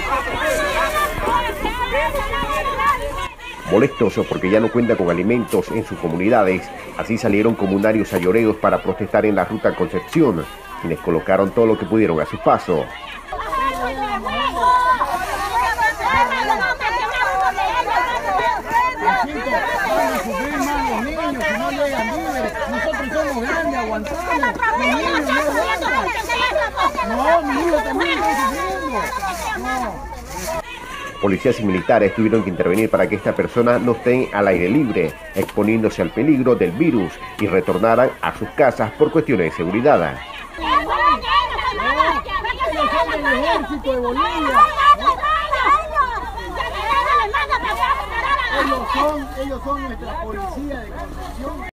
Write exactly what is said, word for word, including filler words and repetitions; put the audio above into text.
Molestos porque ya no cuenta con alimentos en sus comunidades, así salieron comunarios a Lloredos para protestar en la ruta Concepción, quienes colocaron todo lo que pudieron a su paso. Nosotros somos grandes, aguantamos. Los niños no aguantan. No, mi hijo también está sufriendo. No. Policías y militares tuvieron que intervenir para que esta persona no esté al aire libre, exponiéndose al peligro del virus y retornaran a sus casas por cuestiones de seguridad. Ellos son, ellos son nuestra policía de Concepción.